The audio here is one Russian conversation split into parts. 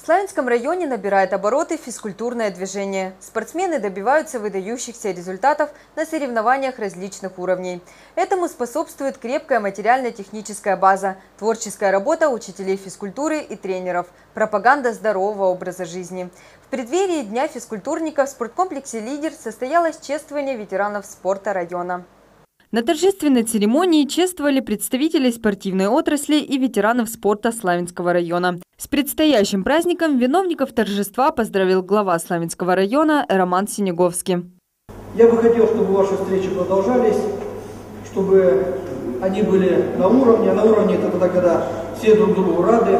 В Славянском районе набирает обороты физкультурное движение. Спортсмены добиваются выдающихся результатов на соревнованиях различных уровней. Этому способствует крепкая материально-техническая база, творческая работа учителей физкультуры и тренеров, пропаганда здорового образа жизни. В преддверии Дня физкультурника в спорткомплексе «Лидер» состоялось чествование ветеранов спорта района. На торжественной церемонии чествовали представителей спортивной отрасли и ветеранов спорта Славянского района. С предстоящим праздником виновников торжества поздравил глава Славянского района Роман Синеговский. Я бы хотел, чтобы ваши встречи продолжались, чтобы они были на уровне. А на уровне это тогда, когда все друг другу рады,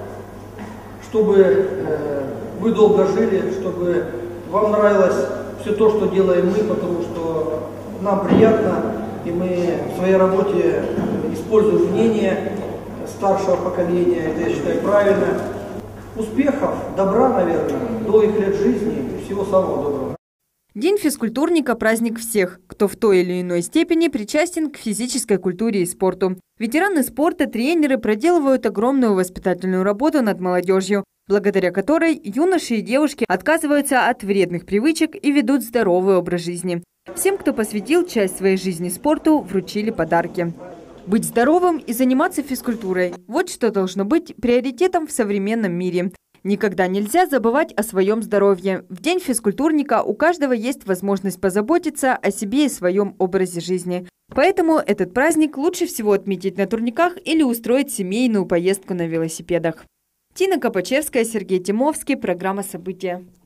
чтобы вы долго жили, чтобы вам нравилось все то, что делаем мы, потому что нам приятно. И мы в своей работе используем мнение старшего поколения, это я считаю правильно. Успехов, добра, наверное, долгих лет жизни и всего самого доброго. День физкультурника – праздник всех, кто в той или иной степени причастен к физической культуре и спорту. Ветераны спорта, тренеры проделывают огромную воспитательную работу над молодежью, благодаря которой юноши и девушки отказываются от вредных привычек и ведут здоровый образ жизни. Всем, кто посвятил часть своей жизни спорту, вручили подарки. Быть здоровым и заниматься физкультурой – вот что должно быть приоритетом в современном мире. Никогда нельзя забывать о своем здоровье. В День физкультурника у каждого есть возможность позаботиться о себе и своем образе жизни. Поэтому этот праздник лучше всего отметить на турниках или устроить семейную поездку на велосипедах. Тина Копачевская, Сергей Тимовский. Программа «События».